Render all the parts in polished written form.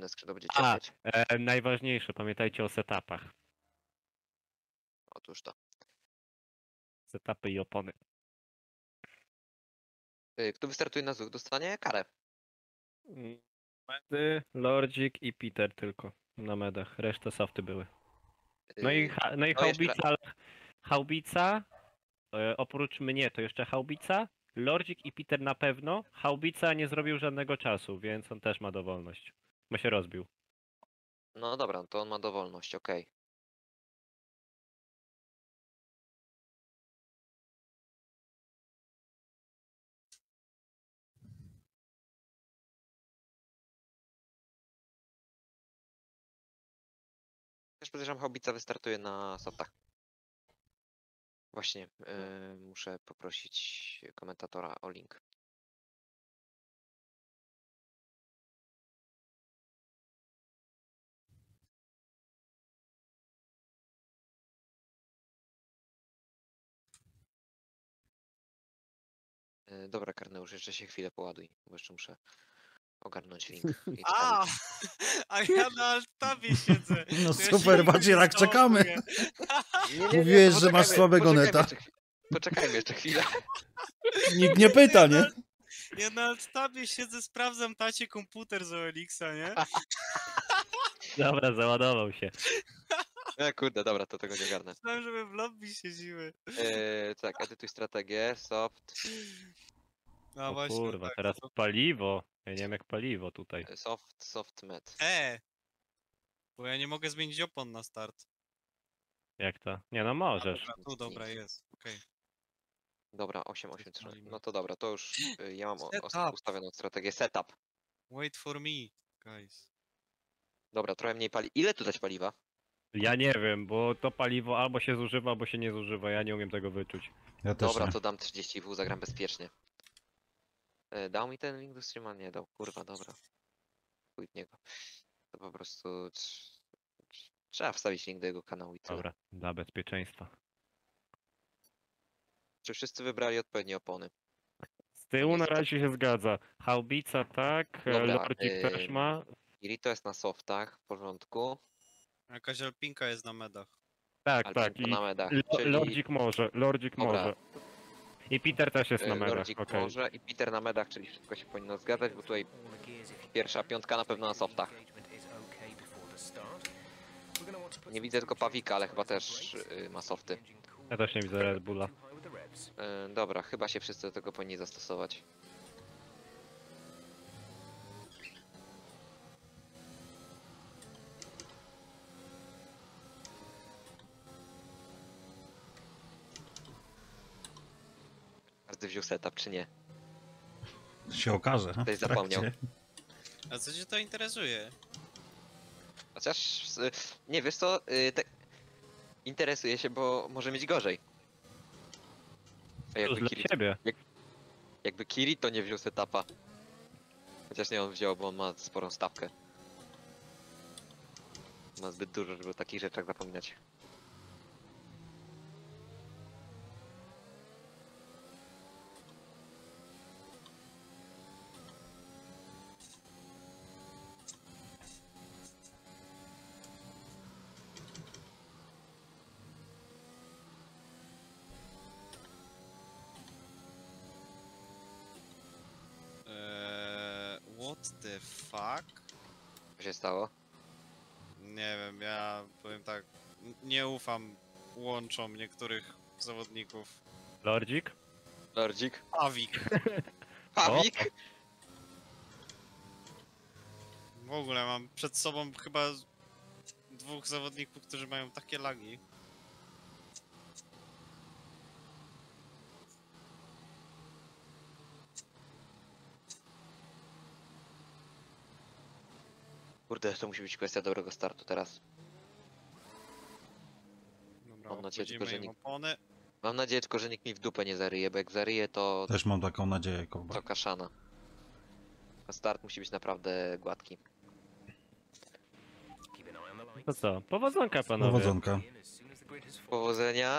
tylne skrzydło będzie A, cierpieć. najważniejsze, pamiętajcie o setupach. Otóż to. Setupy i opony. Kto wystartuje na ZUK, dostanie karę. Medy, Lordzik i Peter tylko na medach. Reszta softy były. No i, no i to jeszcze Haubica, ale Haubica, oprócz mnie to jeszcze Haubica, Lordzik i Peter na pewno. Haubica nie zrobił żadnego czasu, więc on też ma dowolność. Bo się rozbił. No dobra, to on ma dowolność, okej. Też podejrzewam, Haubica wystartuje na softach. Właśnie, muszę poprosić komentatora o link. Dobra, Karneusz, jeszcze się chwilę poładuj, bo jeszcze muszę ogarnąć link i A, wstawić. a ja na altabie siedzę. No To ja super, się Badzierak, nie czekamy. załapuję. Mówiłeś, to że masz słabego neta. Poczekajmy jeszcze chwilę. Nikt nie pyta, nie? Ja na altabie siedzę, sprawdzam tacie komputer z OLX-a, nie? Dobra, załadował się. Kurde, dobra, to tego nie ogarnę. Myślałem, że my w lobby siedzimy. Tak, edytuj strategię, soft, No O właśnie, kurwa, tak. teraz paliwo. Ja nie wiem jak paliwo tutaj. soft med. Bo ja nie mogę zmienić opon na start. Jak to? Nie no możesz. Dobra, tu dobra jest, okej. Dobra, 883. Spalimy. No to dobra, to już ja mam Setup. ustawioną strategię. Setup. Wait for me, guys. Dobra, trochę mniej pali. Ile tu dać paliwa? Ja nie wiem, bo to paliwo albo się zużywa, albo się nie zużywa. Ja nie umiem tego wyczuć. Ja też Dobra, nie. to dam 30W, zagram bezpiecznie. Dał mi ten link do streama? Nie dał. Kurwa, dobra. Chuj w niego. To po prostu trzeba wstawić link do jego kanału i tyle. Dobra, dla bezpieczeństwa. Czy wszyscy wybrali odpowiednie opony? Z tyłu jest na tak. razie się zgadza. Haubica tak, Dobra, Lordzik też ma. Irito jest na softach, w porządku. Jakaś alpinka jest na medach. Tak, Alpinka tak. I na medach, czyli Lordzik może, Lordzik Dobra. może. I Peter też jest na medach, Lordzik okej. może i Peter na medach, czyli wszystko się powinno zgadzać, bo tutaj pierwsza piątka na pewno na softach. Nie widzę tylko Pawika, ale chyba też ma softy. Ja też nie widzę Red Bulla. Dobra, chyba się wszyscy do tego powinni zastosować. Każdy wziął setup, czy nie? Się okaże. Ktoś w zapomniał. trakcie. A co cię to interesuje? Chociaż, nie wiesz co, interesuje się, bo może mieć gorzej. A To jakby dla Kiri, ciebie. jakby Kiri to nie wziął setupa. Chociaż nie on wziął, bo on ma sporą stawkę. Ma zbyt dużo, żeby o takich rzeczach zapominać. What the fuck? Co się stało? Nie wiem, ja powiem tak, nie ufam łączom niektórych zawodników. Lordzik? Lordzik? Pawik. Pawik? W ogóle mam przed sobą chyba dwóch zawodników, którzy mają takie lagi. Kurde, to musi być kwestia dobrego startu teraz. Dobra, Mam nadzieję, obchodzimy tylko, że im nikt- opony. Mam nadzieję tylko, że nikt mi w dupę nie zaryje, bo jak zaryje, to Też mam taką nadzieję, Kołba. kaszana. A start musi być naprawdę gładki. To co? Powodzonka panowie. Powodzonka. Powodzenia.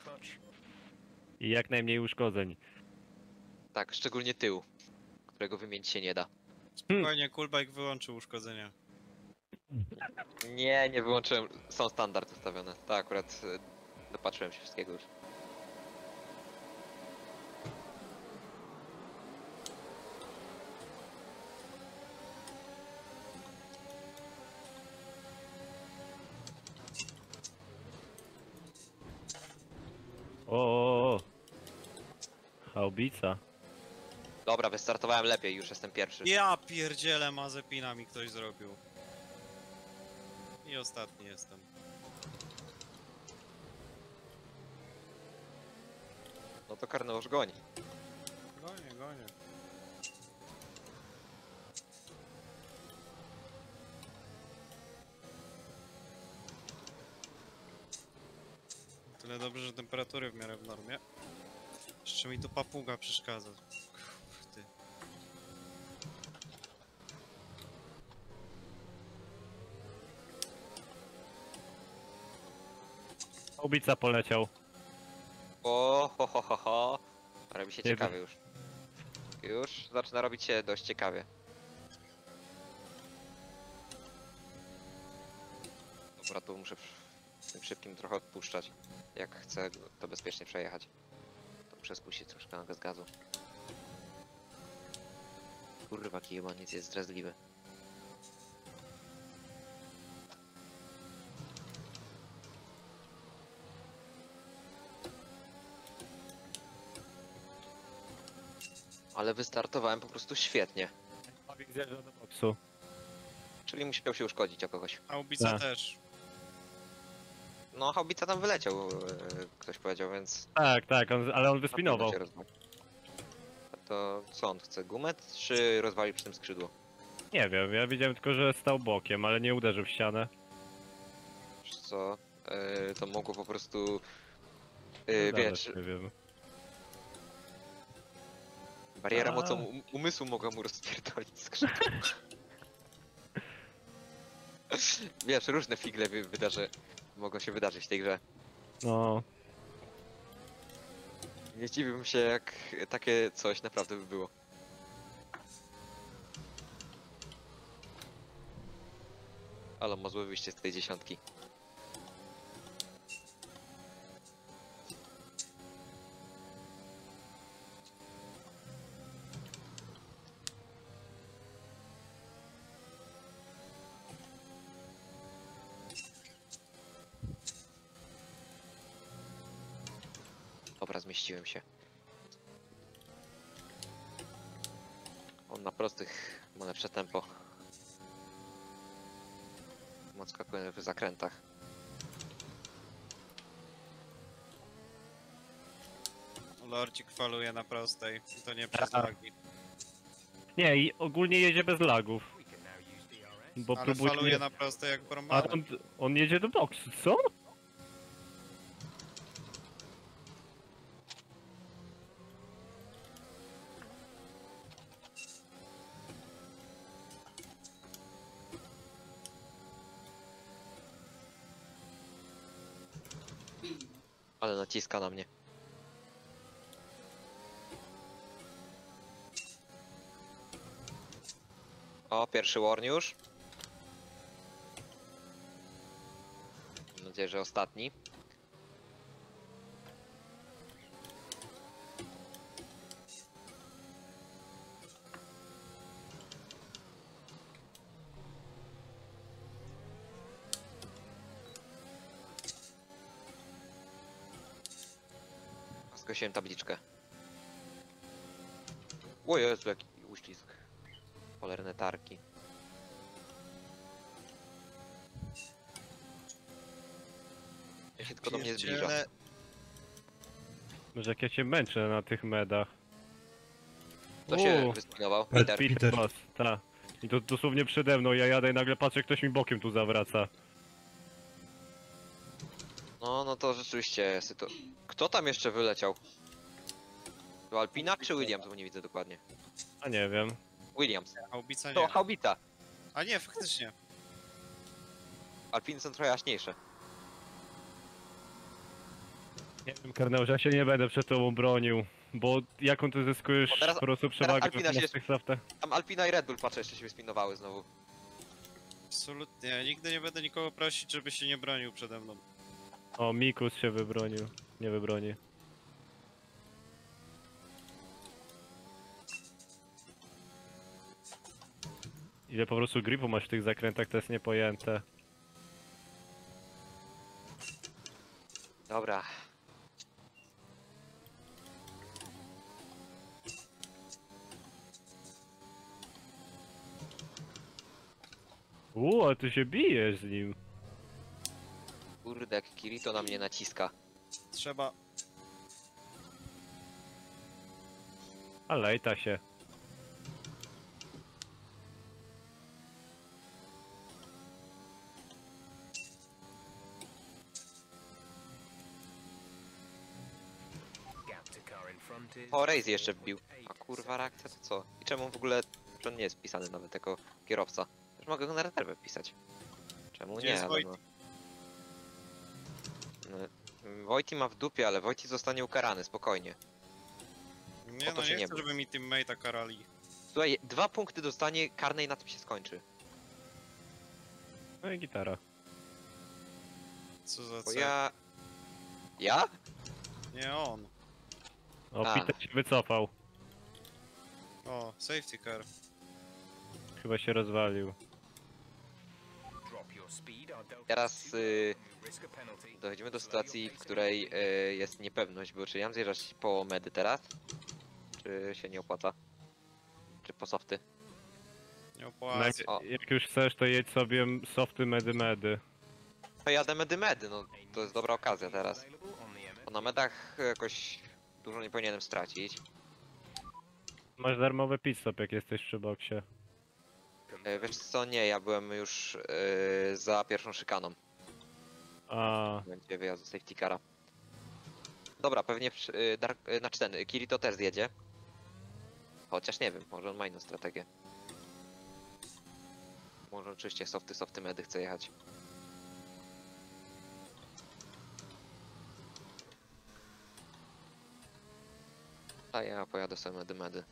I jak najmniej uszkodzeń. Tak, szczególnie tył, którego wymienić się nie da. Spokojnie, Coolbike wyłączył uszkodzenia. Nie, nie wyłączyłem. Są standard ustawione. Tak, akurat dopatrzyłem się wszystkiego już. O. Haubica. Dobra, wystartowałem lepiej, już jestem pierwszy. Ja pierdzielę, Mazepina mi ktoś zrobił. I ostatni jestem. No to Karneusz goni. Gonię, gonię. Tyle dobrze, że temperatury w miarę w normie. Jeszcze mi tu papuga przeszkadza. Ty. Haubica poleciał. O, ho, ho, ho, ho. Robi się Nie ciekawie już. Już zaczyna robić się dość ciekawie. Dobra, tu muszę tym szybkim trochę odpuszczać. Jak chcę to bezpiecznie przejechać, to muszę spuścić troszkę na gazu. Kurwa, kijemaniec jest zdradliwy. Ale wystartowałem po prostu świetnie. Pawik zjeżdża do boksu. Czyli musiał się uszkodzić o kogoś. A ubica Tak. też. No, Haubica tam wyleciał, ktoś powiedział, więc... Tak, tak, ale on na wyspinował. pewno się rozwali. A to co on chce? Gumę czy rozwali przy tym skrzydło? Nie wiem, ja widziałem tylko, że stał bokiem, ale nie uderzył w ścianę. Wiesz co? To mogło po prostu... Nawet wiesz, nie wiem. bariera A. mocą umysłu mogła mu rozpierdolić skrzydło. Wiesz, różne figle mogą się wydarzyć w tej grze. No, Nie dziwiłbym się, jak takie coś naprawdę by było. Ale ma złe wyjście z tej dziesiątki. Dobra, zmieściłem się. On na prostych ma lepsze tempo. Odskakuje w zakrętach. Lordzik faluje na prostej. I to nie Tak. przez lagi. nie, i ogólnie jedzie bez lagów. Bo Ale próbuje... faluje na prostej jak A porąbany. on jedzie do boksu, co? Ale naciska na mnie. O, pierwszy warn już. Mam nadzieję, że ostatni. Zgłosiłem tabliczkę. O Jezu, jaki uścisk. Cholerne tarki. Ja się tylko do mnie zbliża. Pierdziele. Może jak ja się męczę na tych medach. To się Uuu. wyspinował. Peter. Peter. Boss, ta. I to dosłownie przede mną, ja jadę i nagle patrzę, ktoś mi bokiem tu zawraca. No to rzeczywiście Kto tam jeszcze wyleciał? To Alpina czy Williams? Bo nie widzę dokładnie. A nie wiem. Williams. Haubica To nie. Haubita. A nie, faktycznie. Alpiny są trochę jaśniejsze. Nie wiem, Karneusz, ja się nie będę przed tobą bronił. Bo jaką ty zyskujesz O, teraz- po prostu przewagę Alpina na się- tych saftach? Tam Alpina i Red Bull, patrzę, jeszcze się wyspinowały znowu. Absolutnie, ja nigdy nie będę nikogo prosić, żeby się nie bronił przede mną. O, Mikus się wybronił. Nie wybroni. Ile po prostu gripu masz w tych zakrętach, to jest niepojęte. Dobra. Ale ty się bijesz z nim. Kurde, jak Kirito na mnie naciska. Trzeba... A lejta się. O, Raze jeszcze wbił. A kurwa, reakcja to co? I czemu w ogóle... Czy on nie jest wpisany nawet jako kierowca? Już mogę go na rezerwę wpisać. Czemu Gdzie nie? jest Ale Wojt? no. Wojti ma w dupie, ale Wojti zostanie ukarany, spokojnie. Nie to no, się nie nie chcę, bój. żeby mi teammate'a karali. Słuchaj, 2 punkty dostanie karnej, na tym się skończy. No i gitara. Co za Bo co? ja... Ja? Nie on. O, A. Peter się wycofał. O, safety car. Chyba się rozwalił. Teraz dochodzimy do sytuacji, w której jest niepewność, bo czy ja mam zjeżdżać po medy teraz? Czy się nie opłaca? Czy po softy? Nie No, opłaca. O. jak już chcesz, to jedź sobie softy medy. To jadę medy, no to jest dobra okazja teraz. Bo na medach jakoś dużo nie powinienem stracić. Masz darmowy pit stop, jak jesteś przy boksie. Wiesz co, nie, ja byłem już za pierwszą szykaną. A, W momencie wyjazdu safety cara. Dobra, pewnie znaczy ten, Kirito też zjedzie. Chociaż nie wiem, może on ma inną strategię. Może oczywiście softy medy chce jechać. A ja pojadę sobie medy.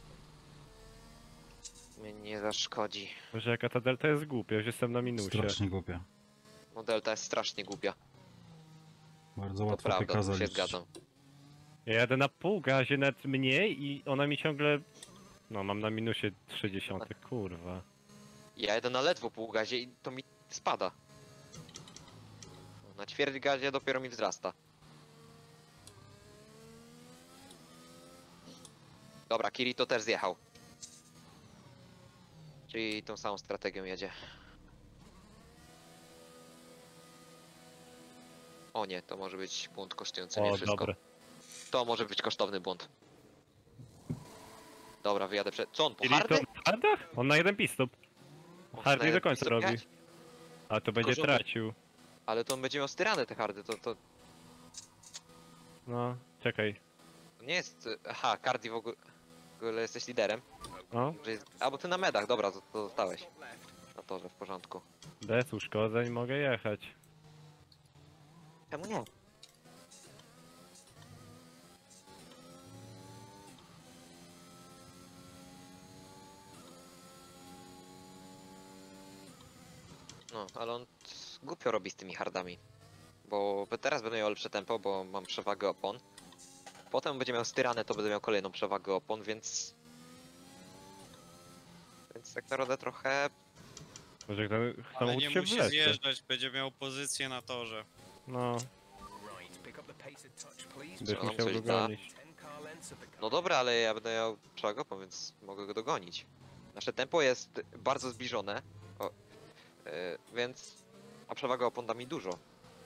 Mnie nie zaszkodzi. że jaka ta delta jest głupia, już jestem na minusie. Strasznie głupie. No delta jest strasznie głupia. Bardzo To łatwo prawda, PK tu się zaliczyć. zgadzam. Ja jadę na pół gazie, nawet mniej i ona mi ciągle... No, mam na minusie 30, kurwa. Ja jedę na ledwo pół gazie i to mi spada. Na ćwierć gazie dopiero mi wzrasta. Dobra, Kirito też zjechał. Czyli tą samą strategią jedzie. O nie, to może być błąd kosztujący mnie O, wszystko. dobre. To może być kosztowny błąd. Dobra, wyjadę przed... Co on, po Czyli to hardy? na hardach? On na jeden pit stop. On Hardy na do końca pistol robi. jechać? A to będzie że on- tracił. Ale to on będzie miał styrane te hardy, to No, czekaj. nie jest... Aha, Cardi w ogóle jesteś liderem. No, Że jest... A, bo ty na medach, dobra, to zostałeś. Na torze, w porządku. bez uszkodzeń mogę jechać. Czemu nie? No, ale on głupio robi z tymi hardami. Bo teraz będę miał lepsze tempo, bo mam przewagę opon. Potem będzie miał styrane, to będę miał kolejną przewagę opon, więc... Więc tak naprawdę trochę... Może ten Ale samochód nie się musi wlecze. zjeżdżać, będzie miał pozycję na torze. No, będziesz on musiał coś go da. gonić. No dobra, ale ja będę miał przewagę opon, więc mogę go dogonić. Nasze tempo jest bardzo zbliżone, więc... A przewaga opon da mi dużo.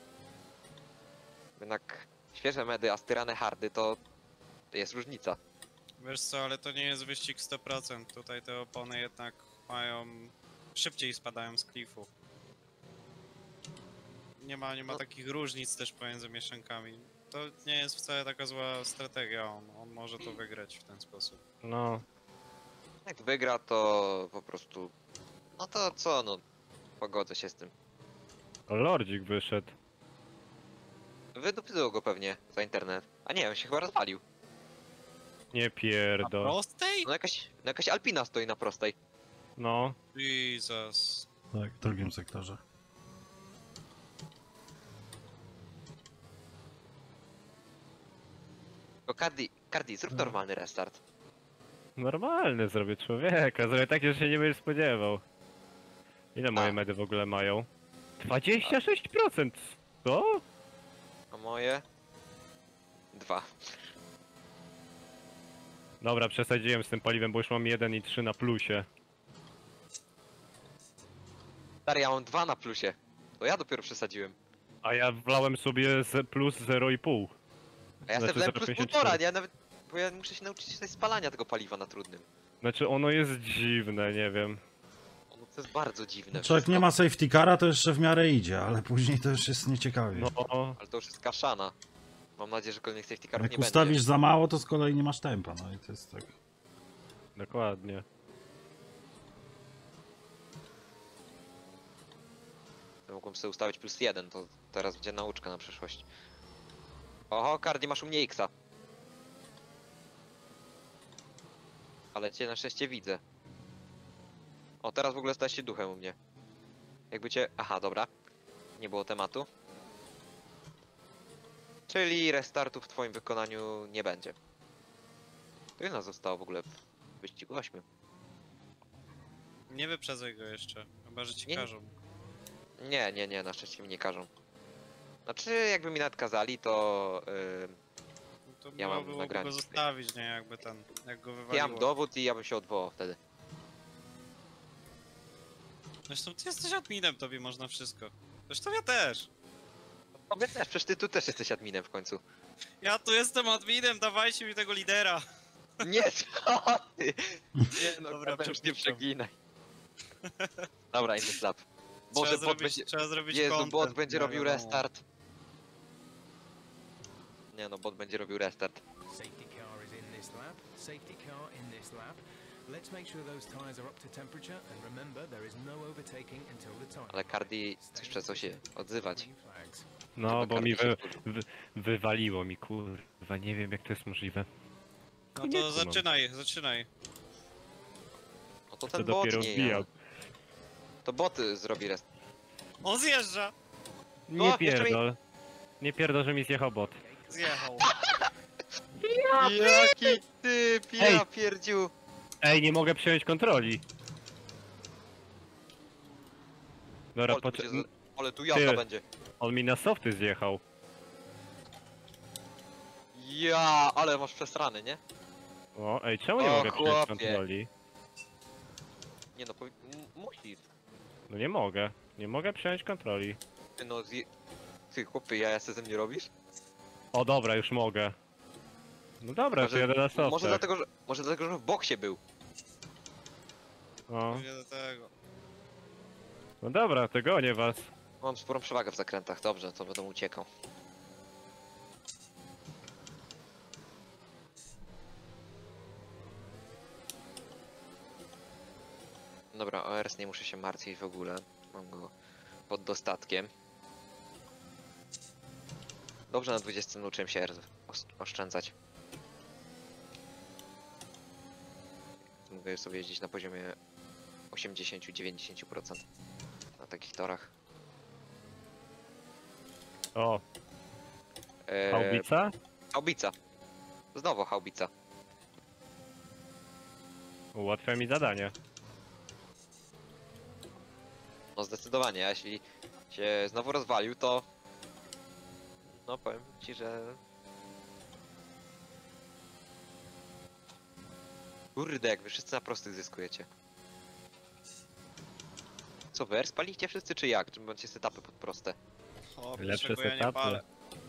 Jednak świeże medy, a styrane hardy to jest różnica. Wiesz co, ale to nie jest wyścig 100%. Tutaj te opony jednak mają... Szybciej spadają z klifu. Nie ma No. takich różnic też pomiędzy mieszankami. To nie jest wcale taka zła strategia, on może to wygrać w ten sposób. No, Jak wygra, to po prostu... No to co, no... Pogodzę się z tym. Lordzik wyszedł. Wydupiło go pewnie za internet. A nie, on się chyba rozwalił. Nie pierdo. Prostej? No jakaś Alpina stoi na prostej. No, Jesus. Tak, w drugim sektorze. To Cardi, zrób normalny restart. Normalny zrobię człowieka, zrobię takie, że się nie będziesz spodziewał. Ile moje A. medy w ogóle mają? 26%! Co? A moje? 2. Dobra, przesadziłem z tym paliwem, bo już mam 1 i 3 na plusie. Stary, ja mam 2 na plusie. To ja dopiero przesadziłem. A ja wlałem sobie z plus 0,5. A ja Znaczy sobie wlałem plus 0,54. 1,5, ja nawet... Bo ja muszę się nauczyć tej spalania tego paliwa na trudnym. Znaczy ono jest dziwne, nie wiem. Ono to jest bardzo dziwne. Czy jak wszystko. nie ma safety cara, to jeszcze w miarę idzie, ale później to już jest nieciekawie. No, Ale to już jest kaszana. Mam nadzieję, że kolejnych safety carów Jak nie ustawisz będzie. za mało, to z kolei nie masz tempa, no i to jest tak. dokładnie. Mogłem sobie ustawić plus 1, to teraz będzie nauczka na przyszłość. Oho, Cardi, masz u mnie X-a. Ale cię na szczęście widzę. O, teraz w ogóle stałeś się duchem u mnie. Jakby cię... Aha, dobra. Nie było tematu. Czyli restartu w twoim wykonaniu nie będzie. To ile nas zostało w ogóle w wyścigu 8? Nie wyprzedzaj go jeszcze, chyba że ci Nie. każą. Nie, na szczęście mi nie każą. Znaczy, jakby mi nawet kazali, to... No to Ja mam byłoby nagranie. go zostawić, nie? Jakby ten, jak go Ja wywaliło. mam dowód i ja bym się odwołał wtedy. Zresztą ty jesteś adminem, tobie można wszystko. Zresztą ja też. Tobie też, przecież ty tu też jesteś adminem w końcu. Ja tu jestem adminem, dawajcie mi tego lidera. Nie, co ty? Nie no, Dobra, dobra, już nie przepraszam. przeginaj. Dobra, inny slap. Boże, Trzeba bot zrobić, będzie... trzeba zrobić Jezu, content, bot będzie no robił wiadomo. restart. Nie no, bot będzie robił restart. Safety car is in this lap. Safety car in this lap. Let's make sure those tires are up to temperature and remember there is no overtaking until the time. Ale Cardi coś przez co się odzywać. Green flags. No, Chyba bo mi Cardi się wkurzył. wywaliło mi, kurwa, nie wiem jak to jest możliwe. No Nie to kumam. zaczynaj. No to To ten bot dopiero nie wbijał. ja. To bot zrobi restart. On zjeżdża! Nie jeszcze mi- pierdol. Nie pierdol, że mi zjechał bot. Zjechał. Jaki typ, Ej. ja pierdziu. Ej, nie mogę przejąć kontroli. Dobra, Ale tu będzie za- ale tu Ty. jazda będzie. on mi na softy zjechał. Ja, ale masz przesrany, nie? O, ej, czemu nie O, mogę przejąć chłopie. kontroli? Nie no, musisz. No nie mogę. Nie mogę przejąć kontroli. Ty no, ty chłopie, ja se ze mnie robisz? O dobra, już mogę. No dobra, to Może- jadę na softach. Może dlatego, że w boksie był. O, Mówię do tego. no dobra, to gonię was. Mam sporą przewagę w zakrętach, dobrze, to będę uciekał. Dobra, ORS nie muszę się martwić w ogóle. Mam go pod dostatkiem. Dobrze, na 20 nauczyłem się oszczędzać. Mogę sobie jeździć na poziomie 80-90% na takich torach. O, Eee, haubica? Haubica. Znowu haubica. Ułatwia mi zadanie. No zdecydowanie, a jeśli się znowu rozwalił, to... No powiem ci, że... Kurde, jak wy wszyscy na prostych zyskujecie. Co wy, spaliście wszyscy czy jak? Czy macie setupy pod proste? O, Lepsze czego ja nie setupy. palę.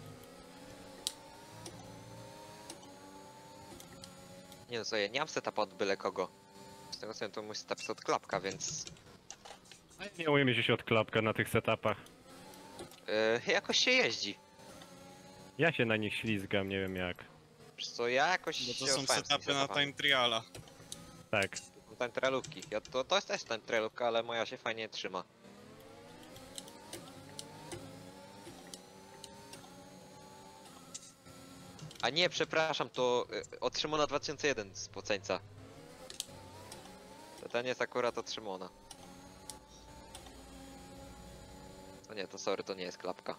Nie no co, ja nie mam setupa od byle kogo. Z tego co wiem, to mój setup jest od klapka, więc... Nie umiem się od klapka na tych setupach. Jakoś się jeździ. Ja się na nich ślizgam, nie wiem jak. Wiesz co, ja jakoś Bo to się są oswajam z tymi setupy na setupami. time triala. Tak. Time trailówki. To jest też time trailówka, ale moja się fajnie trzyma. A nie, przepraszam, to od Szymona 2001 z Poceńca. To ten jest akurat od Szymona. To nie, to sorry, to nie jest klapka.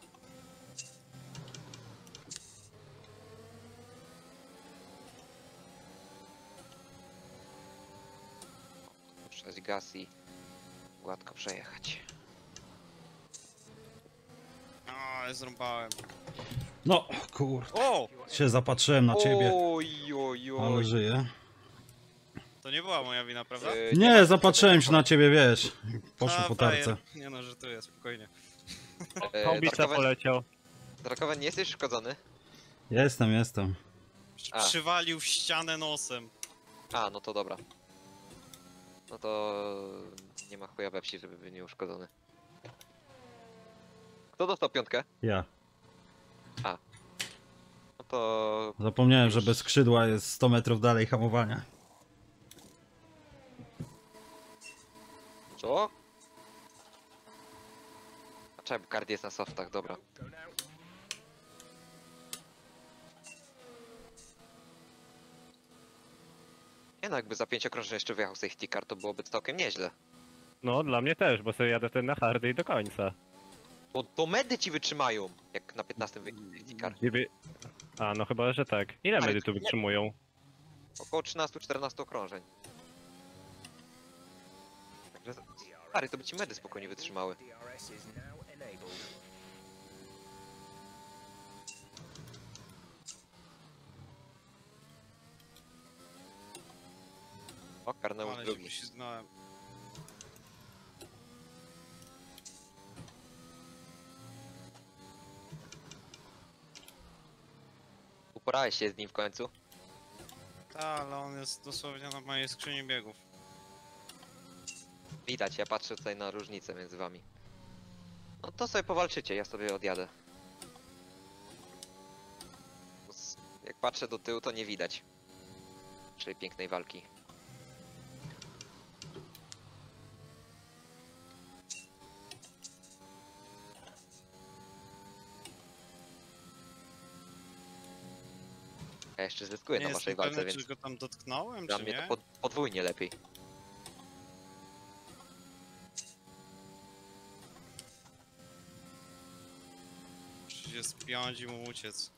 Puszczać gaz i gładko przejechać. O, zrąbałem. No, kurde. O! Się zapatrzyłem na ciebie, Oj, oj, ale oj. żyję. To nie była moja wina, prawda? Nie, zapatrzyłem się na ciebie, wiesz. Poszło A, po frajer. tarce. Nie no, żartuję, spokojnie. Haubica poleciał. Drakowen, nie jesteś uszkodzony? Jestem. A. Przywalił w ścianę nosem. A, no to dobra. No to nie ma chuja we wsi, żeby był nieuszkodzony. Kto dostał piątkę? Ja. No to... Zapomniałem, że bez skrzydła jest 100 metrów dalej hamowania. Co? A czemu kart jest na softach, dobra. Nie no, jakby za 5 okrążeń jeszcze wyjechał safety car, to byłoby całkiem nieźle. No, dla mnie też, bo sobie jadę ten na hardy i do końca. To medy ci wytrzymają, jak na 15 wyjdzie safety car. Gdyby... A, no chyba, że tak. Ile Ale medy to tu nie- wytrzymują? Około 13-14 okrążeń. Także... Stary, to by ci medy spokojnie wytrzymały. DRS is now enabled. O, karnął Ale się drugi. poślizgnąłem. Uporałeś się z nim w końcu? Ta, ale on jest dosłownie na mojej skrzyni biegów. Widać, ja patrzę tutaj na różnicę między wami. No to sobie powalczycie, ja sobie odjadę. Jak patrzę do tyłu, to nie widać. Czyli pięknej walki. Ja jeszcze zyskuję Nie na jestem waszej walce, pewny, więc czy go tam dotknąłem, dla czy mnie nie. to podwójnie lepiej. Czy się spiąć i mu uciec.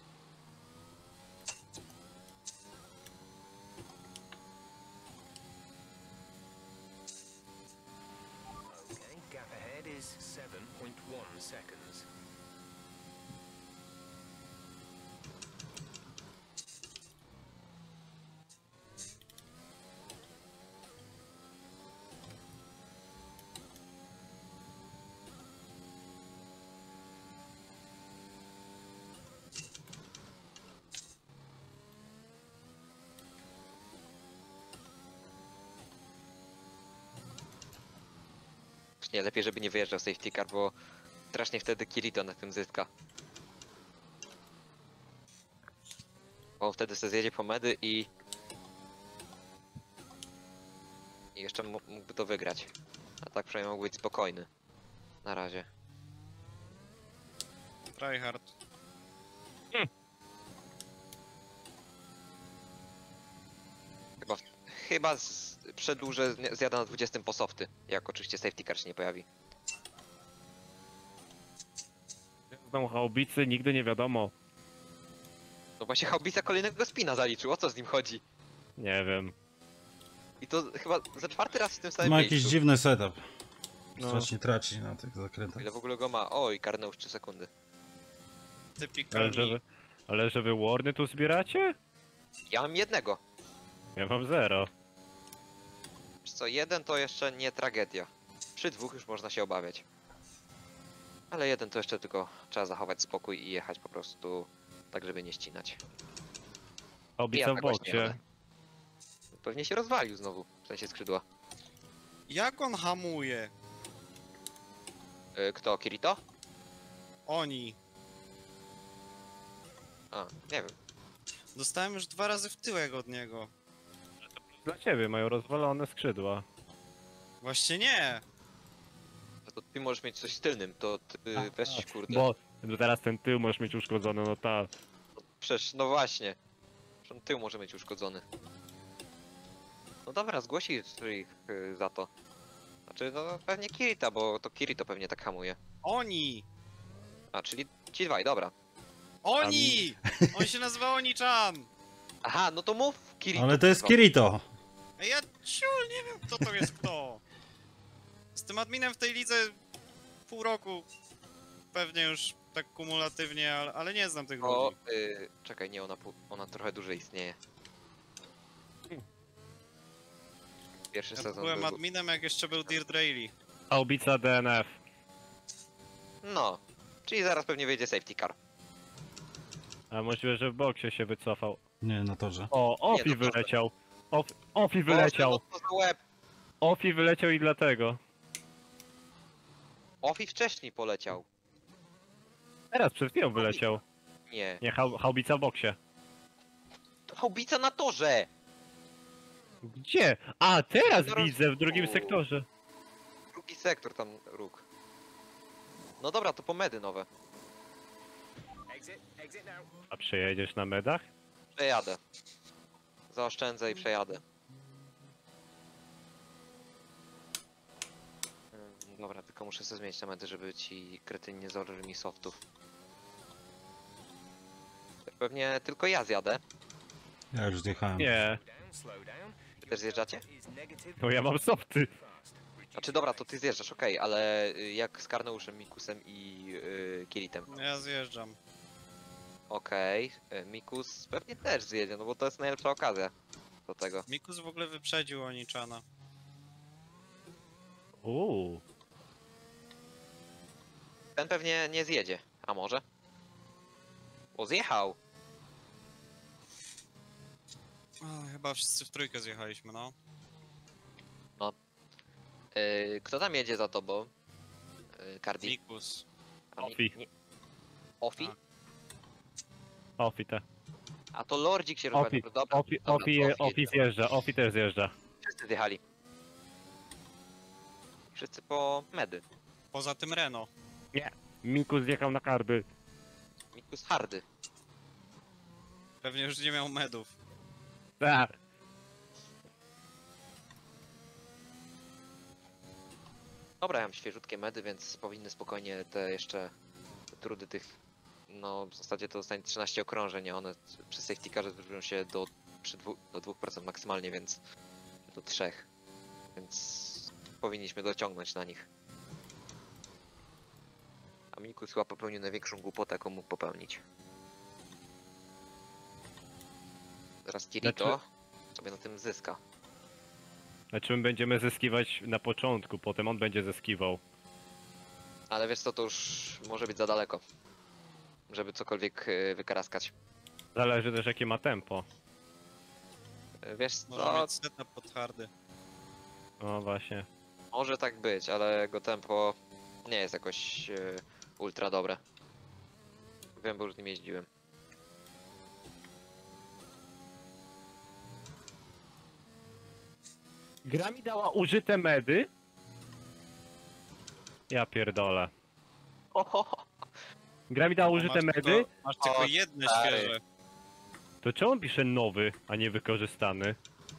Okay, gap ahead is 7.1 seconds. Nie, lepiej żeby nie wyjeżdżał safety car, bo strasznie wtedy Kirito na tym zyska. Bo on wtedy sobie zjedzie po medy i jeszcze mógłby to wygrać. A tak przynajmniej mógł być spokojny. Na razie. Tryhard. Chyba przedłużę, zjada na 20 po softy. Jak oczywiście safety car się nie pojawi. Znam haubicy, nigdy nie wiadomo. No właśnie Haubica kolejnego spina zaliczył, o co z nim chodzi? Nie wiem. I to chyba za 4. raz w tym samym Ma miejscu. jakiś dziwny setup. No. Strasznie traci na tych zakrętach. Ile w ogóle go ma? Oj, karnął już 3 sekundy. Typikalnie. Ale że wy warny tu zbieracie? Ja mam jednego. Ja mam 0. Wiesz co, jeden to jeszcze nie tragedia. Przy 2 już można się obawiać. Ale jeden to jeszcze tylko trzeba zachować spokój i jechać po prostu tak, żeby nie ścinać. Haubica Ja w tak właśnie boksie. jadę. Pewnie się rozwalił znowu, w sensie skrzydła. Jak on hamuje? Kto? Kirito? Oni. A, nie wiem. Dostałem już 2 razy w tyłek od niego. Dla ciebie mają rozwalone skrzydła. Właśnie nie. No to ty możesz mieć coś z tylnym, to ty weź kurde. Bo teraz ten tył możesz mieć uszkodzony, no ta. Przecież, no właśnie. Przecież tył może mieć uszkodzony. No dobra, zgłosi ich za to. Znaczy, no pewnie Kirita, bo to Kirito pewnie tak hamuje. Oni! A, czyli ci dwaj, dobra. Oni! On się nazywa Oni-chan! Aha, no to mów Kirito. Ale to jest kurwa. Kirito. Ej, ja ciul nie wiem kto to jest kto. Jestem adminem w tej lidze pół roku. Pewnie już tak kumulatywnie, ale nie znam tych O, ludzi. czekaj, nie, ona trochę dłużej istnieje. Pierwszy Ja sezon byłem był... adminem jak jeszcze był Dirt Rally. Haubica DNF. No, czyli zaraz pewnie wyjdzie safety car. A możliwe, że w boksie się wycofał. Nie, na torze. O, Ofi Nie, no to- wyleciał. Ofi wyleciał. Boże, no to za łeb. Ofi wyleciał i dlatego. Ofi wcześniej poleciał. Teraz przed chwilą wyleciał. Nie. Nie, Haubica w boksie. To Haubica na torze! Gdzie? A, teraz No roz- widzę w drugim O. sektorze. Drugi sektor tam róg. No dobra, to po medy nowe. A przejedziesz na medach? Przejadę. Zaoszczędzę i przejadę. Dobra, tylko muszę sobie zmienić na medy, żeby ci kretyni nie zorzyli mi softów. Pewnie tylko ja zjadę. Ja już zjechałem. Nie, Wy też zjeżdżacie? bo ja mam softy. Znaczy dobra, to ty zjeżdżasz, okej, ale jak z Karneuszem, Mikusem i Kiritem. Ja zjeżdżam. Okej, Mikus pewnie też zjedzie, no bo to jest najlepsza okazja do tego. Mikus w ogóle wyprzedził Oni-chana. Ten pewnie nie zjedzie, a może? O, zjechał! Chyba wszyscy w trójkę zjechaliśmy, no. Kto tam jedzie za tobą? Cardi? Mikus. A mi- Ofi. nie- Ofi? Tak. Ofi te. A to Lordzik się Ofi, rozpędził. Dobra, Ofi, dobra, Ofi, to Ofi jedzie. zjeżdża, Ofi też zjeżdża. Wszyscy zjechali. Wszyscy po medy. Poza tym Renault. Mikus zjechał na karby. Mikus hardy. Pewnie już nie miał medów. Tak. Dobra, ja mam świeżutkie medy, więc powinny spokojnie te jeszcze trudy tych... No, w zasadzie to zostanie 13 okrążeń, a one przy safety carze zużyją się do 2% maksymalnie, więc do 3. Więc powinniśmy dociągnąć na nich. A Mikus chyba popełnił największą głupotę, jaką mógł popełnić. Teraz Kirito sobie na tym zyska. Znaczy my będziemy zyskiwać na początku, potem on będzie zyskiwał. Ale wiesz co, to już może być za daleko. Żeby cokolwiek wykaraskać. Zależy też jakie ma tempo. Wiesz Może co, mieć setup pod hardy. No właśnie. może tak być, ale jego tempo nie jest jakoś ultra dobre. Wiem, bo już nim jeździłem. Gra mi dała użyte medy? Ja pierdolę. Oho, Gra mi dała użyte Masz medy? tylko, masz tylko O, jedne stary. świeże. To czemu on pisze nowy, a nie wykorzystany?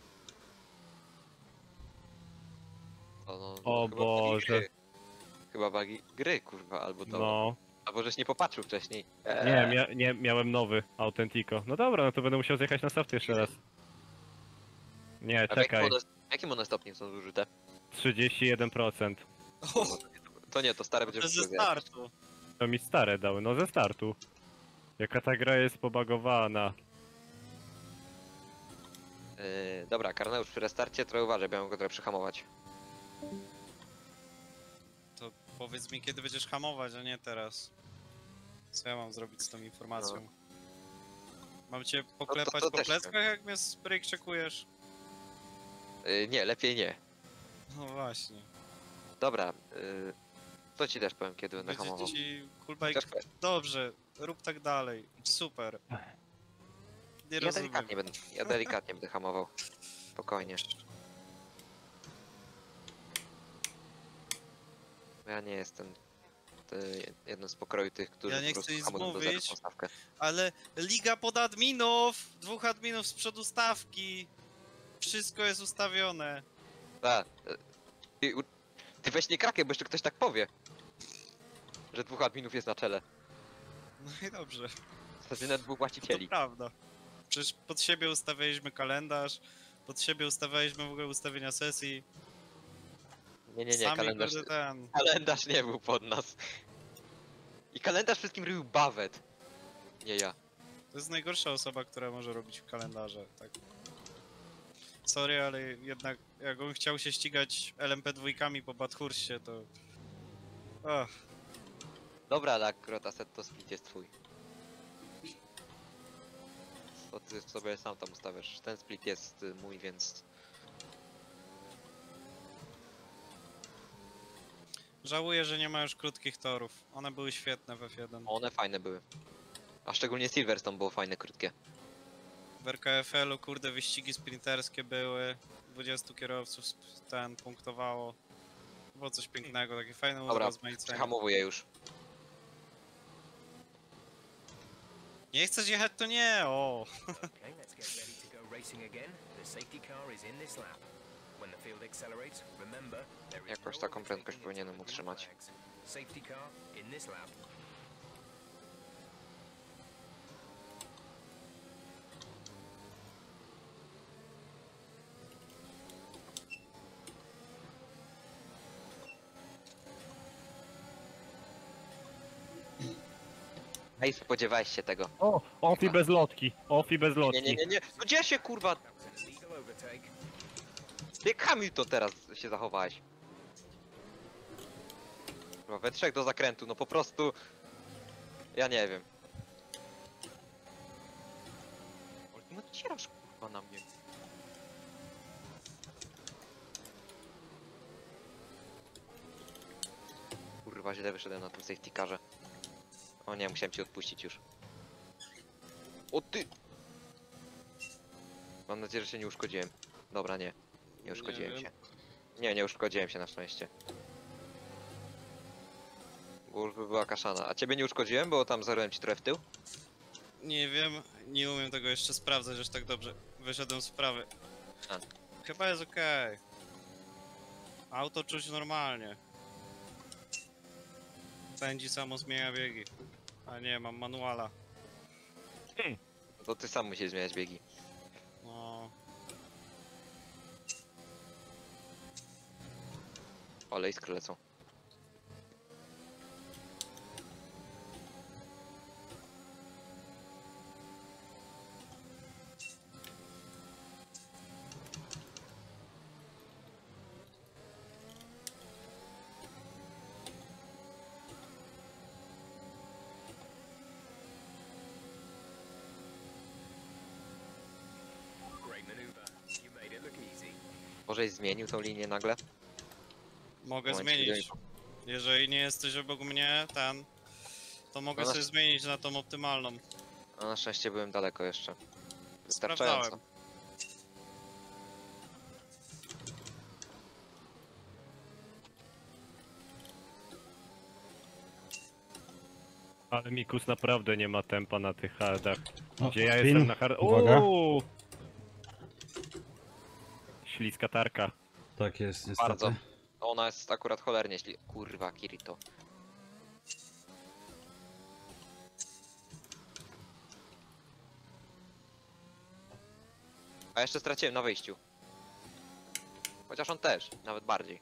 no, O chyba Boże. bagi gry. Chyba bagi gry, kurwa, albo to. No. Albo żeś nie popatrzył wcześniej. Nie, miałem nowy Authentico. No dobra, no to będę musiał zjechać na soft jeszcze raz. Nie, A w czekaj. jakim one stopniu są zużyte? 31%. To nie, to stare będzie To ze wszystko startu. To mi stare dały, no ze startu. Jaka ta gra jest pobagowana. Dobra, Karneusz przy restarcie trochę uważaj, bo ja mam go trochę przyhamować. To powiedz mi kiedy będziesz hamować, a nie teraz. Co ja mam zrobić z tą informacją? Mam cię poklepać to po też pleckach jak mnie spraycheckujesz? Nie, lepiej nie. No właśnie. Dobra, to ci też powiem, kiedy będę hamował. Będzie ci Coolbike. Czekaj. Dobrze, rób tak dalej. Super. Nie rozumiem. Ja delikatnie będę hamował. Spokojnie. Ja nie jestem jednym z pokroju tych, którzy Ja nie po chcę prostu nic hamują do mówić. zero postawkę. Ale liga podadminów! 2 adminów z przodu stawki! Wszystko jest ustawione. Ty weź nie krakę, bo jeszcze ktoś tak powie. że 2 adminów jest na czele. No i dobrze. Stacjonat 2 To właścicieli. prawda. Przecież pod siebie ustawialiśmy kalendarz, pod siebie ustawialiśmy w ogóle ustawienia sesji. Nie, Sami kalendarz, kurde ten. kalendarz nie był pod nas. I kalendarz wszystkim robił Bawet. Nie ja. To jest najgorsza osoba, która może robić kalendarze, tak. Sorry, ale jednak jak on chciał się ścigać LMP2 po Badhurście, to... Och, Dobra, ale akurat Assetto Split jest twój. To ty sobie sam tam ustawiasz. Ten split jest mój, więc... żałuję, że nie ma już krótkich torów. One były świetne w F1. One fajne były. A szczególnie Silverstone było fajne, krótkie. W RKFL-u kurde wyścigi sprinterskie były. 20 kierowców ten punktowało. Było coś pięknego, takie fajne Dobra, urozmaicenie. przehamowuję już. Nie chcesz jechać, to nie, o! Okay, let's get ready to go racing again. The safety car is in this lap. When the field accelerates, remember there is Jakoś no taką prędkość overtaking powinienem until green utrzymać. flags. Safety car in this lap. Ej, spodziewałeś się tego. O, ofi bez lotki, ofi bez lotki. Nie. No gdzie się kurwa... That was an illegal overtake. Jak Hamilton teraz się zachowałeś? Kurwa, we trzech do zakrętu, no po prostu... Ja nie wiem. No cierasz kurwa na mnie. Kurwa, źle wyszedłem na tym safety carze. O nie, musiałem cię odpuścić już. O ty! Mam nadzieję, że się nie uszkodziłem. Dobra, nie. Nie uszkodziłem wiem. się. Nie uszkodziłem się na szczęście. Bo już by była kaszana. A ciebie nie uszkodziłem, bo tam zarłem ci trochę w tył? Nie wiem, nie umiem tego jeszcze sprawdzać aż tak dobrze. Wyszedłem z sprawy. A. Chyba jest okej. Auto czuć normalnie. Pędzi samo, zmienia biegi. A nie, mam manuala. To ty sam musisz zmieniać biegi. No, Ale iskry lecą. Great maneuver. You made it look easy. Możeś zmienił tą linię nagle? mogę Momencik, zmienić. Jeżeli nie jesteś obok mnie, to mogę No na- sobie zmienić na tą optymalną. A na szczęście byłem daleko jeszcze. Sprawdzałem. Wystarczająco. Ale Mikus naprawdę nie ma tempa na tych hardach. O, Gdzie ja spin. jestem na hard... Uwaga. Uuu! Śliska tarka. Tak jest, niestety. Bardzo. Ona jest akurat cholernie Kurwa, Kirito. A jeszcze straciłem na wyjściu. Chociaż on też, nawet bardziej.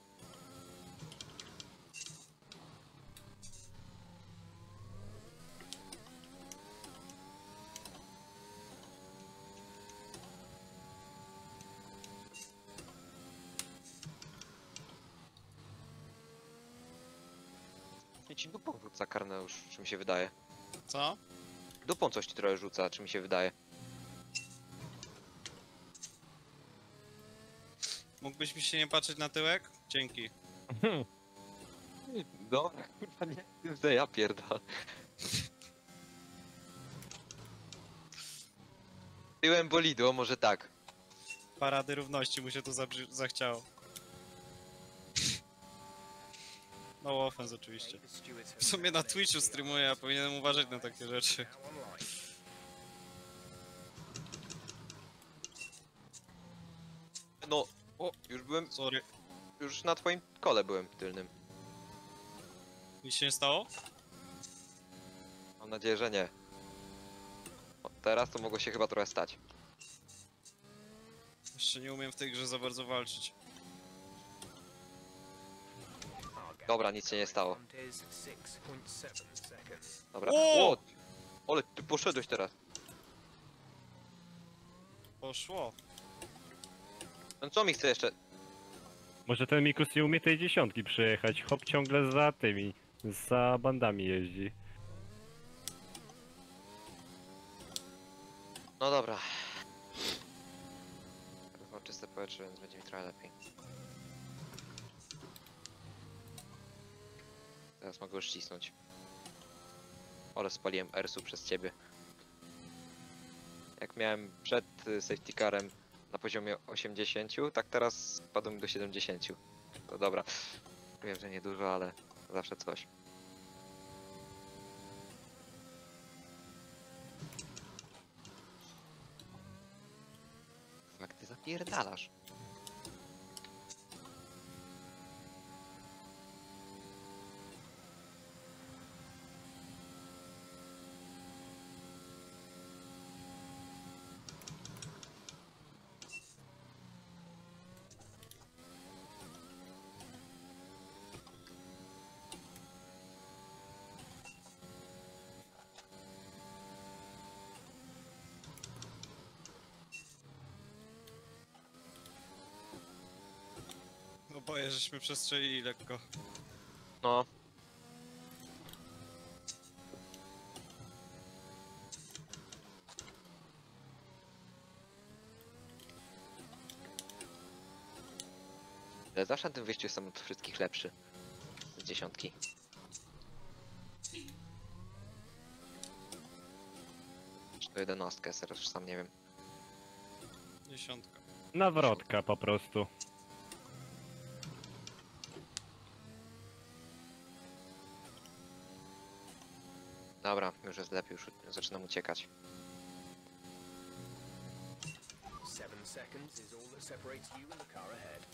I ci dupą rzuca karne już, czy mi się wydaje. Co? Dupą coś ci trochę rzuca, czy mi się wydaje. Mógłbyś mi się nie patrzeć na tyłek? Dzięki. Dobra, kurwa nie widzę, ja pierdolę. Tyłem bolidu, a może tak. Parady równości mu się tu zachciało. No offense oczywiście. The stewards have W sumie na found their Twitchu PR. streamuję, a powinienem uważać na takie rzeczy. Now online. No, o, już byłem, Sorry. już na twoim kole byłem tylnym. Nic się nie stało? nadzieję, że nie. O, teraz to mogło się chyba trochę stać. Jeszcze nie umiem w tej grze za bardzo walczyć. Dobra, nic się nie stało. Is 6.7 seconds. Dobra. O! O! Ale ty poszedłeś teraz. Poszło. No co mi chce jeszcze? Może ten Mikus nie umie tej 10 przyjechać. Hop ciągle za tymi, za bandami jeździ. No dobra. Teraz mam czyste powietrze, więc będzie mi trochę lepiej. Teraz mogę już cisnąć. Ale spaliłem Ersu przez ciebie. Jak miałem przed safety carem na poziomie 80, tak teraz spadłem do 70. To dobra. Wiem, że niedużo, ale zawsze coś. Jak ty zapierdalasz? Oboje żeśmy przestrzelili lekko. No. Ale zawsze na tym wyjściu jestem od wszystkich lepszy. Z 10. Czy to 11 jest, teraz już sam nie wiem. 10. Nawrotka po prostu. Dobra, już jest lepiej, już zaczynam uciekać. 7 seconds is all that separates you and the car ahead.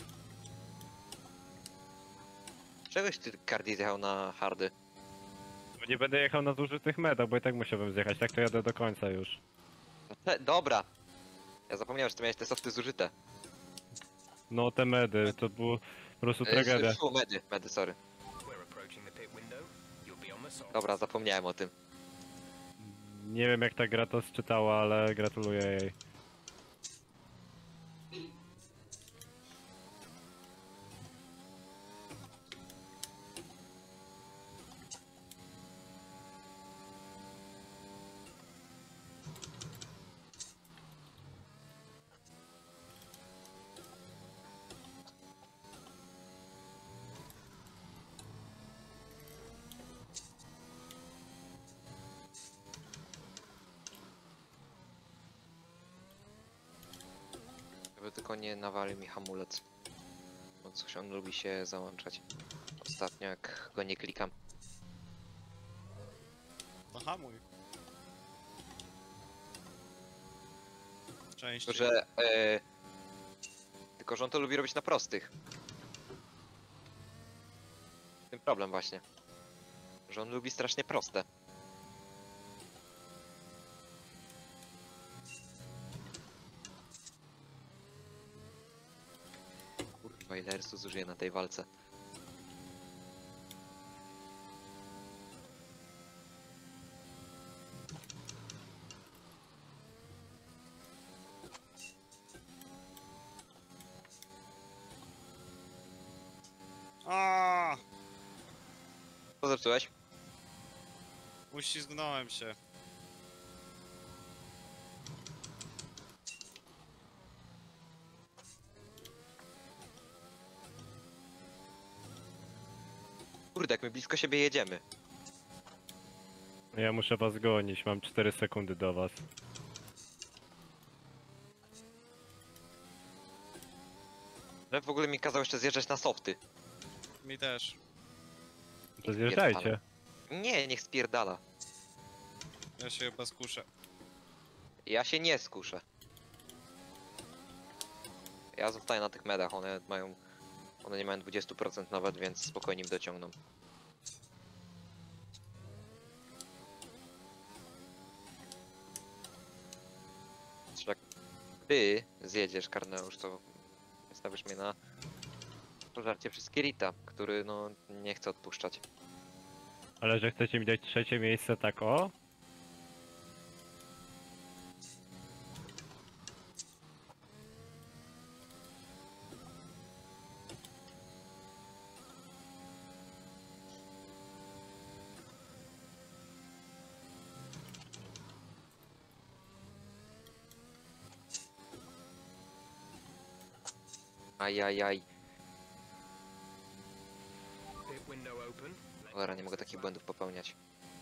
Czegoś ty, Cardi, zjechał na hardy? Nie będę jechał na zużytych medach, bo i tak musiałbym zjechać. Tak to jadę do końca już. Dobra! Ja zapomniałem, że ty miałeś te softy zużyte. No te medy, to było po prostu tragedia. Medy, sorry. We're approaching the pit window. You'll be on the softs. Dobra, zapomniałem o tym. Nie wiem jak ta gra to sczytała, ale gratuluję jej. Żeby tylko nie nawalił mi hamulec. Bo coś on lubi się załączać. Ostatnio jak go nie klikam. To hamuj. Tylko Częściej. że, tylko że on to lubi robić na prostych. W tym problem właśnie. Że on lubi strasznie proste. Kurwa, ile ersu zużyję na tej walce. A! Co zepsułeś? Uślizgnąłem się. Kurde, jak my blisko siebie jedziemy. Ja muszę was gonić, mam 4 sekundy do was. Lew w ogóle mi kazał jeszcze zjeżdżać na softy. Mi też. To zjeżdżajcie. Spierdala. Nie, niech spierdala. Ja się chyba skuszę. Ja się nie skuszę. Ja zostaję na tych medach, one mają... One nie mają 20% nawet, więc spokojnie im dociągną. ty zjedziesz, Karneusz, to wystawisz mnie na pożarcie przez Kirita, który no nie chce odpuszczać. Ale że chcecie mi dać trzecie miejsce, tak o? Ajajaj. Pit window open. Cholera, nie mogę takich błędów popełniać.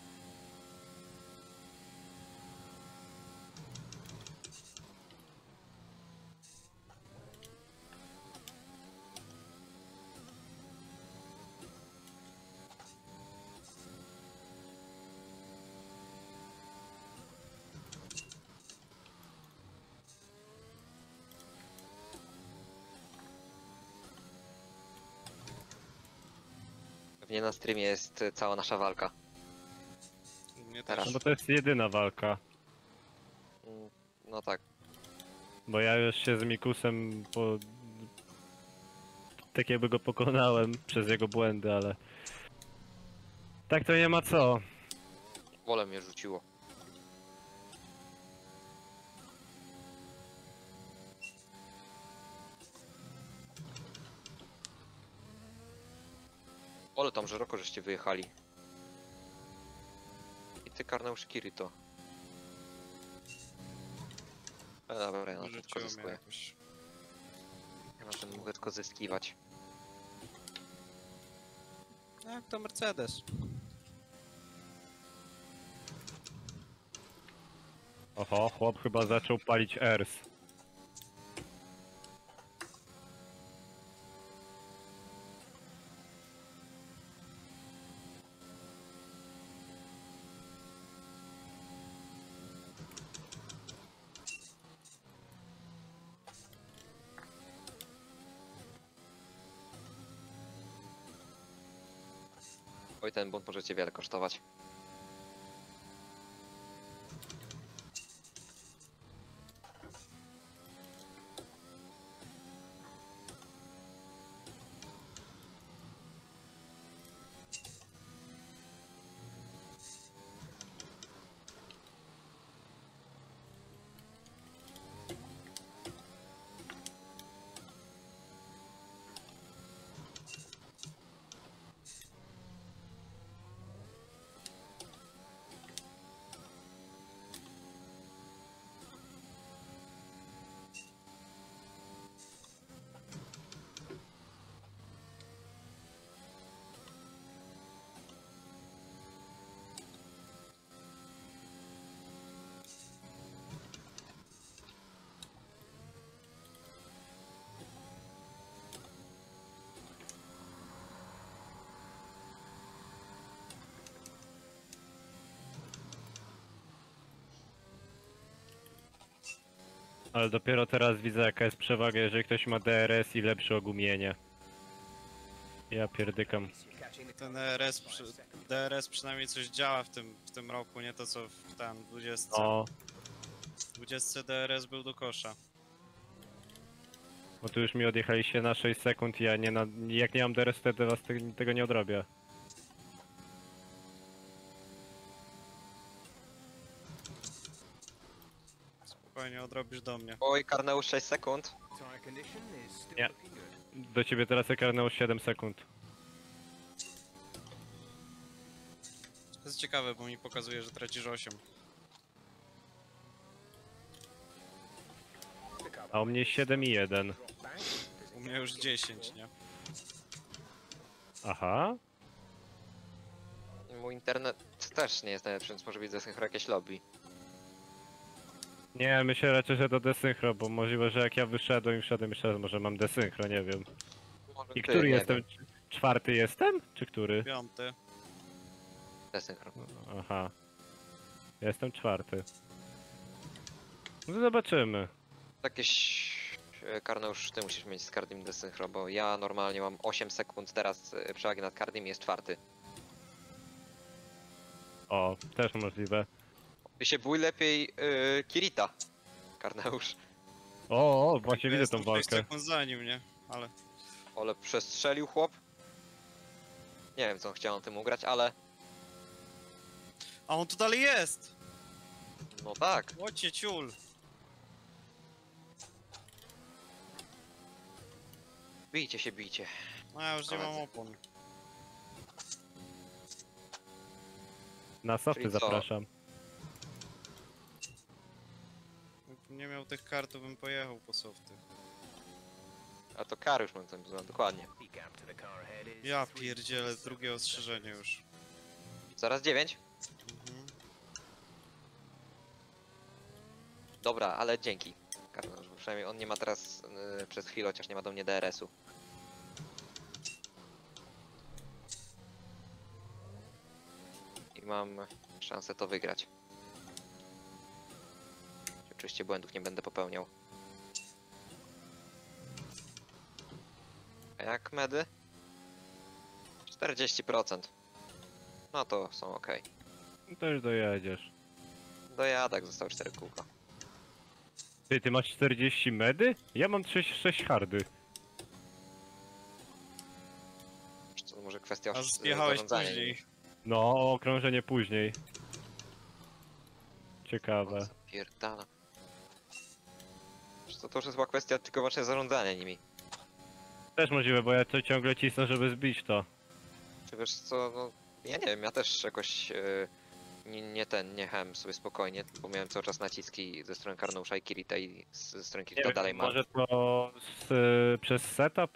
Pewnie na streamie jest cała nasza walka. U mnie Teraz. też. No bo to jest jedyna walka. No tak. Bo ja już się z Mikusem tak jakby go pokonałem przez jego błędy, ale... Tak to nie ma co. Wolę mnie rzuciło. Ale tam szeroko żeście wyjechali. I ty, Karneusz, Kirito. Dobra, ja na to tylko Wyrzuciło mnie zyskuję. jakoś. Ja na tym mogę tylko zyskiwać. Jak to Mercedes? Oho, chłop chyba zaczął palić ERS. Oj, ten błąd może cię wiele kosztować. Ale dopiero teraz widzę jaka jest przewaga, jeżeli ktoś ma DRS i lepsze ogumienie. Ja pierdykam. Ten DRS przynajmniej coś działa w tym roku, nie to co w tam 20. No, 20 DRS był do kosza. bo tu już mi odjechaliście na 6 sekund i ja nie jak nie mam DRS, wtedy was tego nie odrobię. Spokojnie odrobisz do mnie. Oj, Karneusz, 6 sekund. Tire condition is still Yeah. looking good. Do ciebie teraz ekranęło 7 sekund. To jest ciekawe, bo mi pokazuje, że tracisz 8. A u mnie 7,1. U mnie już 10, nie? Aha. Mój internet też nie jest najlepszy, więc może być desynchro jakieś lobby. Nie, myślę raczej, że to desynchro, bo możliwe, że jak ja wyszedłem i wszedłem jeszcze raz, może mam desynchro, nie wiem. Może I ty, który nie jestem? wiem. Czwarty jestem? Czy który? 5. Desynchro. Aha. Ja jestem czwarty. No to zobaczymy. Jakieś... Karneusz, ty musisz mieć z Cardim desynchro, bo ja normalnie mam 8 sekund teraz przewagi nad Cardim i jest czwarty. O, też możliwe. Ty się bój lepiej Kirita, Karneusz. O, właśnie Ja widzę jestem tą 6 walkę. sekund za nim, nie? Ale... Ale przestrzelił chłop. Nie wiem, co on chciał na tym ugrać, ale... A on tu dalej jest! No tak. Łocie ciul! Bijcie się, bijcie. No ja już nie mam Koledzy. opon. Na softy Czyli co? zapraszam. Jakbym nie miał tych kart, to bym pojechał po softy. A to kar już mam tam dokładnie. The gap to the car ahead is Ja 3 pierdzielę, tenths of a drugie ostrzeżenie już. Zaraz 9. Mhm. Dobra, ale dzięki. Karnoż, bo przynajmniej on nie ma teraz przez chwilę, chociaż nie ma do mnie DRS-u. I mam szansę to wygrać. Oczywiście błędów nie będę popełniał. A jak medy? 40%. No to są ok. To już dojedziesz. Dojadę, jak zostały 4 kółka. Ty masz 40 medy? Ja mam 6 hardy. Czy to może kwestia A zjechałeś zarządzania później. nimi? No, okrążenie później. Ciekawe. Pierdala. To już jest chyba kwestia tylko właśnie zarządzania nimi. Też możliwe, bo ja to ciągle cisnę, żeby zbić to. Czy wiesz co, no ja nie wiem, ja też jakoś nie jechałem sobie spokojnie, bo miałem cały czas naciski ze strony Karnusza i Kirita i ze strony Kirita dalej mam. może to przez setup?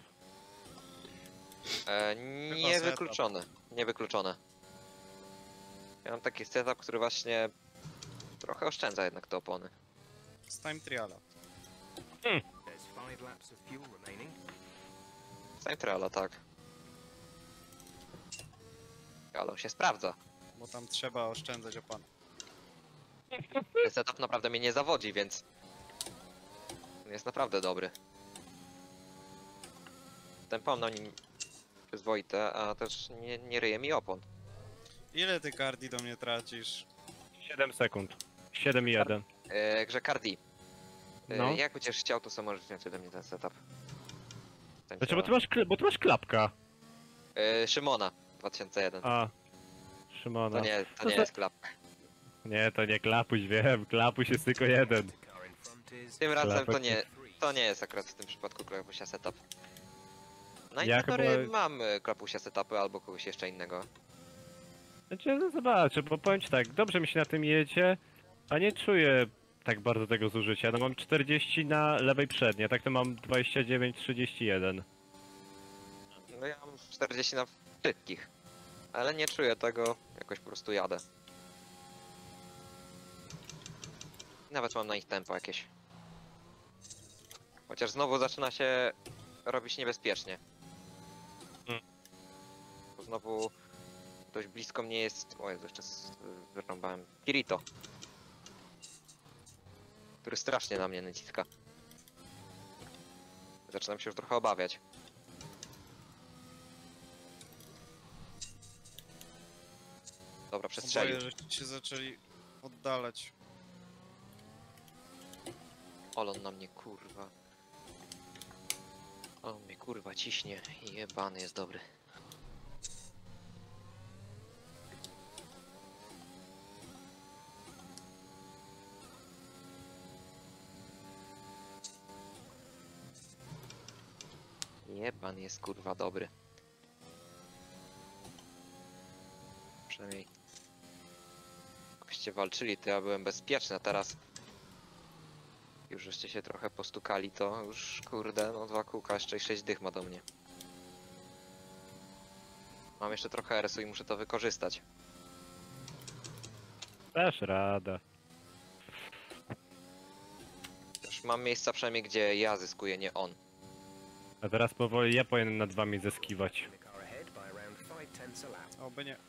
Niewykluczone, niewykluczone. Ja mam taki setup, który właśnie trochę oszczędza jednak te opony. Z time triala. There's 5 laps of fuel remaining. Time triala, tak. Ale on się sprawdza. Bo tam trzeba oszczędzać opon. Ten setup naprawdę mnie nie zawodzi, więc jest naprawdę dobry. Tempo na nim przyzwoite, a też nie ryje mi opon. Ile ty kardi do mnie tracisz? 7 sekund. 7,1. Grze Cardi. No. Jak będziesz chciał, to sam możesz wziąć ode mnie ten setup. Ten Znaczy, bo działa. ty masz klapka. Szymona 2001. A. Szymona. To nie No to- jest klapka. Nie, to nie klapuś, wiem. Klapuś jest tylko jeden. The car in front is Tym razem to Klapek nie, free. to nie jest akurat w tym przypadku klapusia setup. Na Ja inne tory chyba- mam klapusia setupy albo kogoś jeszcze innego. Znaczy, no zobaczę, bo powiem ci tak, dobrze mi się na tym jedzie, a nie czuję tak bardzo tego zużycia. No mam 40 na lewej przedniej, a tak to mam 29-31. No ja mam 40 na wszystkich. Ale nie czuję tego, jakoś po prostu jadę. Nawet mam na nich tempo jakieś. Chociaż znowu zaczyna się robić niebezpiecznie. Bo znowu dość blisko mnie jest... O Jezu, jeszcze wyrąbałem. Kirito. Który strasznie na mnie naciska. Zaczynam się już trochę obawiać. Dobra, przestrzelił. Oboje żeście się zaczęli oddalać. Olon na mnie kurwa. On mnie kurwa ciśnie. Jebany jest dobry. Jeban jest kurwa dobry. Przynajmniej jakbyście walczyli, to ja byłem bezpieczny, a teraz już żeście się trochę postukali, to już kurde, no 2 kółka, jeszcze i 6 dych ma do mnie. Mam jeszcze trochę RS-u i muszę to wykorzystać. Dasz radę. Już mam miejsca przynajmniej, gdzie ja zyskuję, nie on. A teraz powoli ja powinienem nad wami zeskiwać. The car ahead by around 5 tenths a lap. Oby nie.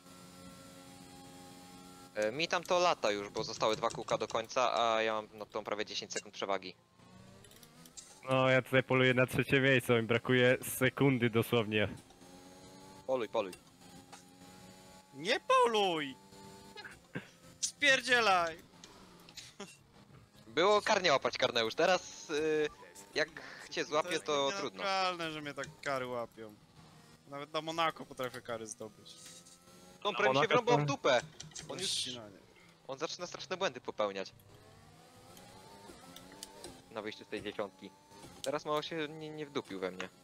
Mi tam to lata już, bo zostały 2 kółka do końca, a ja mam no, tą prawie 10 sekund przewagi. No, ja tutaj poluję na trzecie miejsce, mi brakuje sekundy dosłownie. Poluj, poluj. Nie poluj! Spierdzielaj! Było karnie łapać, Karneusz. Teraz jak cię złapie, to jest trudno. nienaturalne, że mnie tak kary łapią. Nawet na Monako potrafię kary zdobyć. On prawie mi się Monaka wrąbał to- w dupę. On już... Ścinanie. On zaczyna straszne błędy popełniać. Na wyjściu z tej dziesiątki. Teraz mało się nie wdupił we mnie.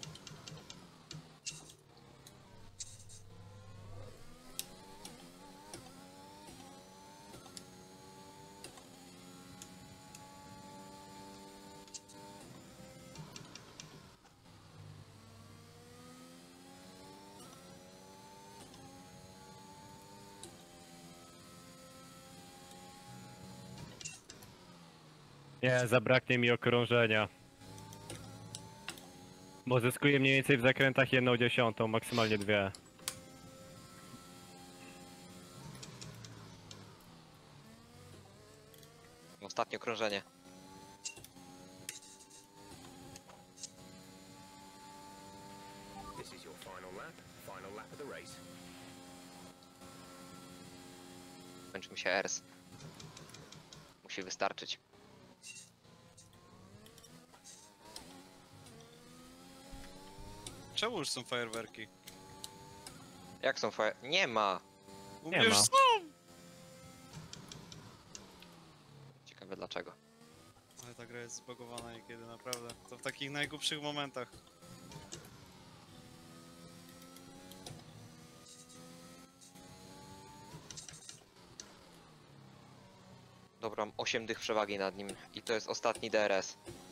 Nie, zabraknie mi okrążenia. Bo zyskuję mniej więcej w zakrętach 1/10, maksymalnie 2. Ostatnie okrążenie. This is your final lap of the race. Kończy mi się ERS. Musi wystarczyć. Czemu już są fajerwerki? Jak są fire... Nie ma! U Nie mnie już ma. są! Ciekawe dlaczego. Ale ta gra jest zbagowana niekiedy, naprawdę. To w takich najgłupszych momentach. Dobra, mam 8 dych przewagi nad nim. I to jest ostatni DRS.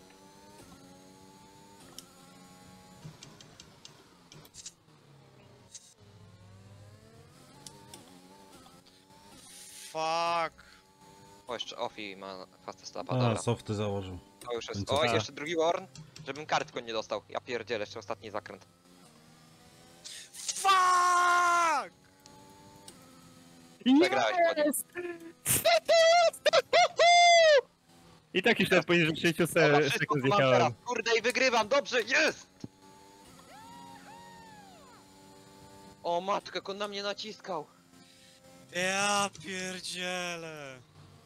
Fuck! O, jeszcze Ofi ma fast stapa, A, dobra. softy założył. To już jest... końcówka. Oj, jeszcze drugi Warn, żebym kartko nie dostał. Ja pierdzielę, jeszcze ostatni zakręt. Fuck! Przegrałeś, Cody. I tak już nawet poniżej 30 Dobra, wszystko sekund tu mam teraz. zjechałem. Kurde, i wygrywam, dobrze, jest! O matko, jak on na mnie naciskał. Ja pierdzielę!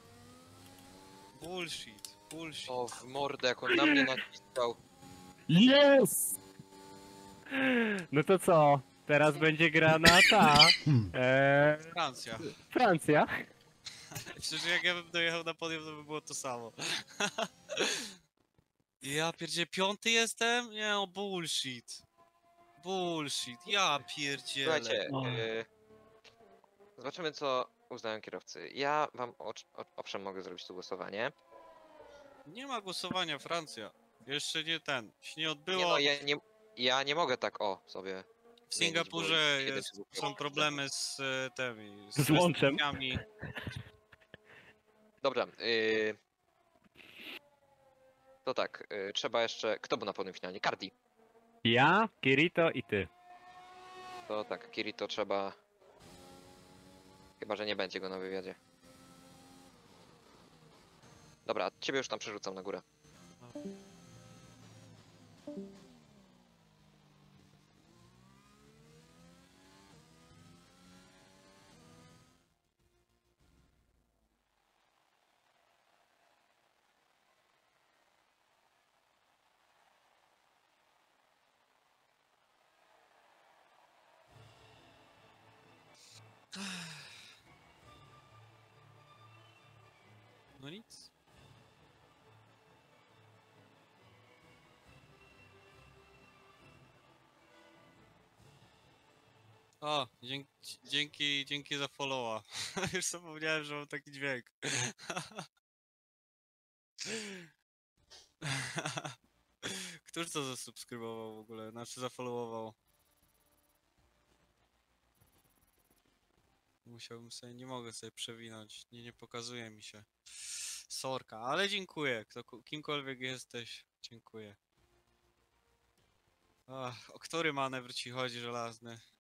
Bullshit, bullshit. O, w mordę, jak on na mnie naciskał. Yes! No to co? Teraz będzie grana ta... Francja. Francja. Przecież jak ja bym dojechał na podium, to by było to samo. Ja pierdzielę, 5. jestem? Nie no, bullshit. Bullshit, ja pierdzielę. Słuchajcie, zobaczymy co uznają kierowcy. Ja wam owszem mogę zrobić tu głosowanie. Nie ma głosowania, Francja. Jeszcze nie ten, się nie odbyło. Nie no, ja nie mogę tak sobie. W Singapurze jeden jest, czy dwóch są kierowców. problemy z tymi... Z łączem. restrykcjami. Dobrze, to tak, trzeba jeszcze... Kto był na podium finalnie? Cardi. Ja, Kirito i ty. To tak, Kirito trzeba... Chyba, że nie będzie go na wywiadzie. Dobra, ciebie już tam przerzucam na górę. No nic. O, dzięki za followa. Już zapomniałem, że mam taki dźwięk. Któż to zasubskrybował w ogóle? Znaczy zafollowował. Musiałbym sobie, nie mogę sobie przewinąć. Nie pokazuje mi się. Sorka, ale dziękuję. Kimkolwiek jesteś, dziękuję. Ach, o który manewr ci chodzi żelazny?